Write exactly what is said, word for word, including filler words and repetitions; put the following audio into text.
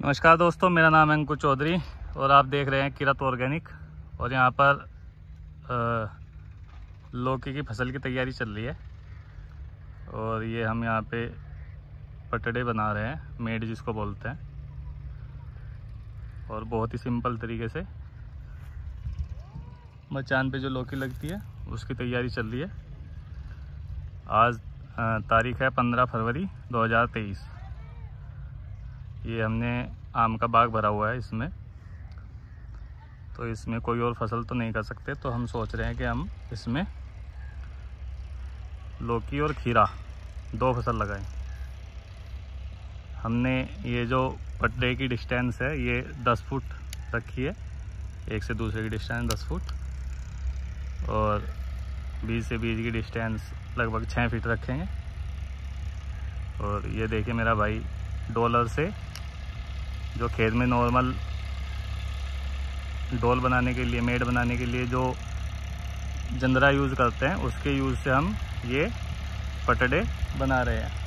नमस्कार दोस्तों, मेरा नाम है अंकुर चौधरी और आप देख रहे हैं किरत ऑर्गेनिक। और यहाँ पर आ, लौकी की फसल की तैयारी चल रही है और ये हम यहाँ पे पटड़े बना रहे हैं, मेड जिसको बोलते हैं। और बहुत ही सिंपल तरीके से मचान पे जो लौकी लगती है उसकी तैयारी चल रही है। आज आ, तारीख है पंद्रह फरवरी दो हज़ार तेईस। ये हमने आम का बाग भरा हुआ है इसमें, तो इसमें कोई और फसल तो नहीं कर सकते, तो हम सोच रहे हैं कि हम इसमें लौकी और खीरा दो फसल लगाएं। हमने ये जो पटड़े की डिस्टेंस है ये दस फुट रखी है, एक से दूसरे की डिस्टेंस दस फुट और बीज से बीज की डिस्टेंस लगभग छः फीट रखेंगे। और ये देखिए मेरा भाई डॉलर से जो खेत में नॉर्मल डोल बनाने के लिए, मेड बनाने के लिए जो जंदरा यूज़ करते हैं उसके यूज़ से हम ये पटड़े बना रहे हैं।